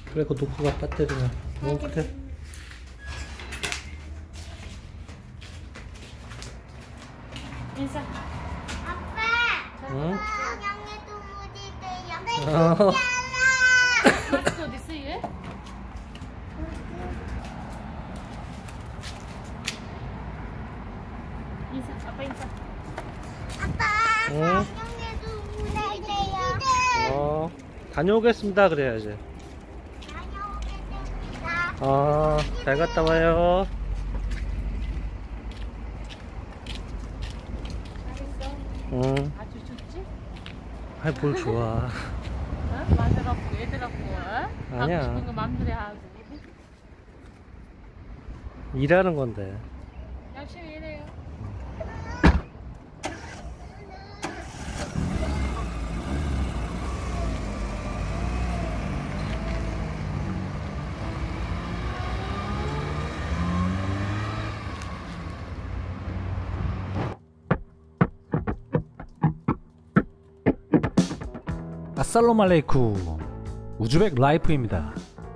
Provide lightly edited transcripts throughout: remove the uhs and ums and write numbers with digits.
그래, 그거 놓고 가, 배터리는. 그래. 인사. 아빠. 응? 영양의 동물이래요. 마스크 어디 있어 얘? 인사. 아빠 인사. 아빠. 응? 영양의 동물이래요. 다녀오겠습니다. 그래야지. 다녀오겠습니다. 잘 갔다 와요. 잘했어. 응. 아주 좋지? 아이, 뭘 좋아. 어? 맞아갖고 애들 갖고 아니야. 하고 싶은 거 맘대로 하고 일하는 건데. 열심히 일해요. 아살롬알레이쿠, 우즈벡 라이프입니다.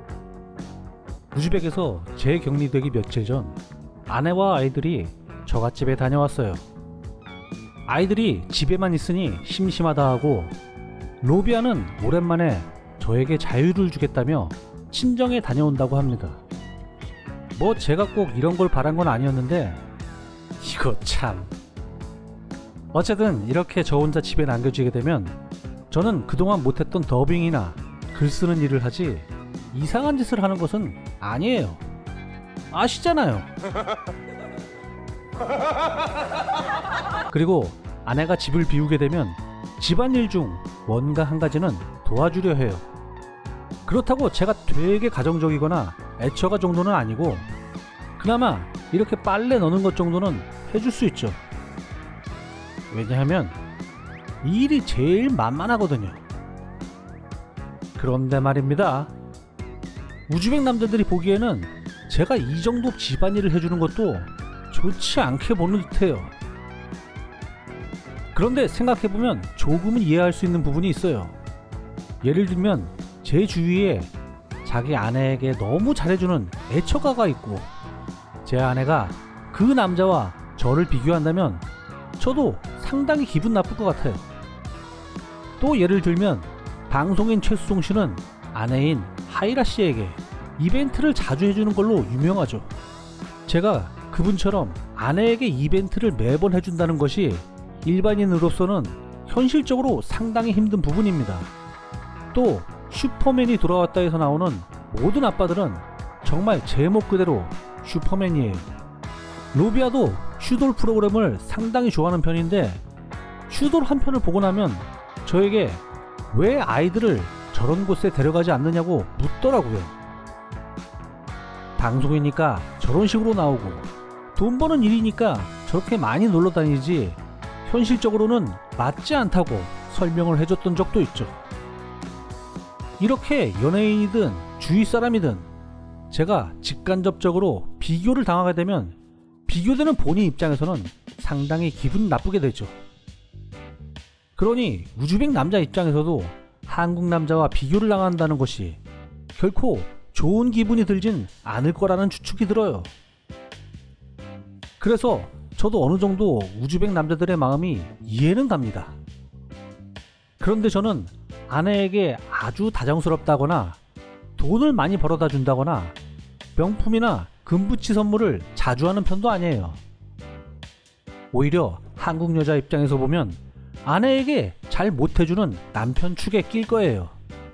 우즈벡에서 재격리되기 며칠 전 아내와 아이들이 처갓집에 다녀왔어요. 아이들이 집에만 있으니 심심하다 하고, 로비아는 오랜만에 저에게 자유를 주겠다며 친정에 다녀온다고 합니다. 뭐 제가 꼭 이런 걸 바란 건 아니었는데, 이거 참. 어쨌든 이렇게 저 혼자 집에 남겨지게 되면 저는 그동안 못했던 더빙이나 글 쓰는 일을 하지 이상한 짓을 하는 것은 아니에요. 아시잖아요. 그리고 아내가 집을 비우게 되면 집안일 중 뭔가 한 가지는 도와주려 해요. 그렇다고 제가 되게 가정적이거나 애처가 정도는 아니고, 그나마 이렇게 빨래 넣는 것 정도는 해줄 수 있죠. 왜냐하면 이 일이 제일 만만하거든요. 그런데 말입니다, 우즈벡 남자들이 보기에는 제가 이 정도 집안일을 해주는 것도 좋지 않게 보는 듯해요. 그런데 생각해보면 조금은 이해할 수 있는 부분이 있어요. 예를 들면 제 주위에 자기 아내에게 너무 잘해주는 애처가가 있고, 제 아내가 그 남자와 저를 비교한다면 저도 상당히 기분 나쁠 것 같아요. 또 예를 들면 방송인 최수종 씨는 아내인 하이라 씨에게 이벤트를 자주 해주는 걸로 유명하죠. 제가 그분처럼 아내에게 이벤트를 매번 해준다는 것이 일반인으로서는 현실적으로 상당히 힘든 부분입니다. 또 슈퍼맨이 돌아왔다에서 나오는 모든 아빠들은 정말 제목 그대로 슈퍼맨이에요. 로비아도 슈돌 프로그램을 상당히 좋아하는 편인데, 슈돌 한 편을 보고 나면 저에게 왜 아이들을 저런 곳에 데려가지 않느냐고 묻더라고요. 방송이니까 저런 식으로 나오고, 돈 버는 일이니까 저렇게 많이 놀러 다니지 현실적으로는 맞지 않다고 설명을 해줬던 적도 있죠. 이렇게 연예인이든 주위 사람이든 제가 직간접적으로 비교를 당하게 되면 비교되는 본인 입장에서는 상당히 기분 나쁘게 되죠. 그러니 우즈벡 남자 입장에서도 한국 남자와 비교를 당한다는 것이 결코 좋은 기분이 들진 않을 거라는 추측이 들어요. 그래서 저도 어느 정도 우즈벡 남자들의 마음이 이해는 갑니다. 그런데 저는 아내에게 아주 다정스럽다거나 돈을 많이 벌어다 준다거나 명품이나 금붙이 선물을 자주 하는 편도 아니에요. 오히려 한국 여자 입장에서 보면 아내에게 잘 못해주는 남편 축에 낄 거예요.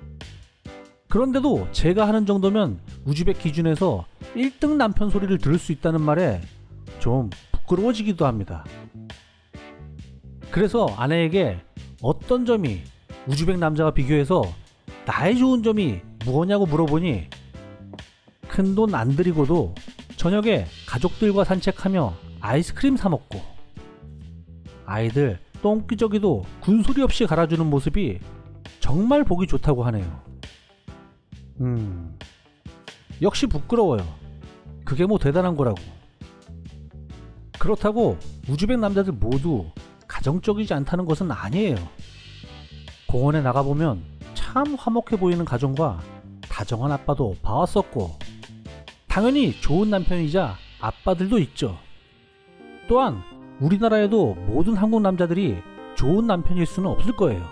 그런데도 제가 하는 정도면 우즈벡 기준에서 1등 남편 소리를 들을 수 있다는 말에 좀 부끄러워지기도 합니다. 그래서 아내에게 어떤 점이 우즈벡 남자와 비교해서 나의 좋은 점이 무엇냐고 물어보니, 큰돈 안 들이고도 저녁에 가족들과 산책하며 아이스크림 사 먹고, 아이들 똥기저귀도 군소리 없이 갈아주는 모습이 정말 보기 좋다고 하네요. 역시 부끄러워요. 그게 뭐 대단한 거라고. 그렇다고 우즈벡 남자들 모두 가정적이지 않다는 것은 아니에요. 공원에 나가보면 참 화목해 보이는 가정과 다정한 아빠도 봐왔었고, 당연히 좋은 남편이자 아빠들도 있죠. 또한 우리나라에도 모든 한국 남자들이 좋은 남편일 수는 없을 거예요.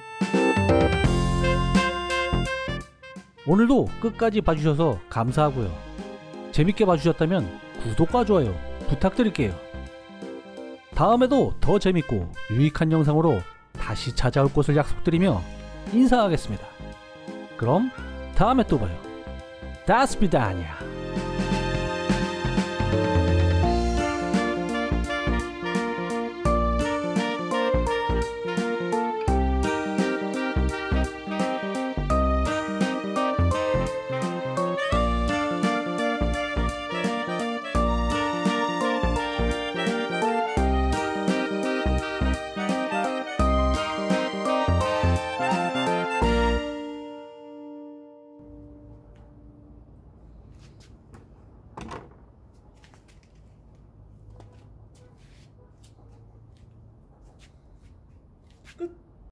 오늘도 끝까지 봐주셔서 감사하고요. 재밌게 봐주셨다면 구독과 좋아요 부탁드릴게요. 다음에도 더 재밌고 유익한 영상으로 다시 찾아올 것을 약속드리며 인사하겠습니다. 그럼 다음에 또 봐요. 다스비다냐.